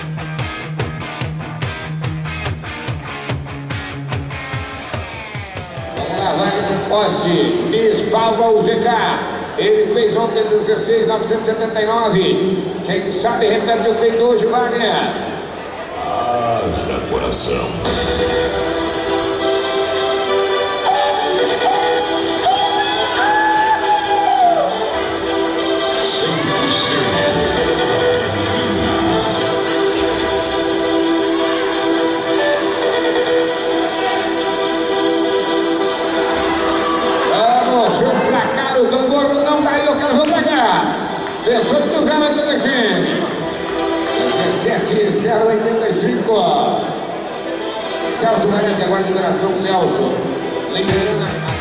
Poste, espalva o GK. Ele fez ontem 16.979. Quem sabe repete o feito hoje, Wagner. Haja coração. O tambor não caiu, eu quero pegar. 18.085. 17.085. Celso Valente, agora liberação, Celso. Liberando a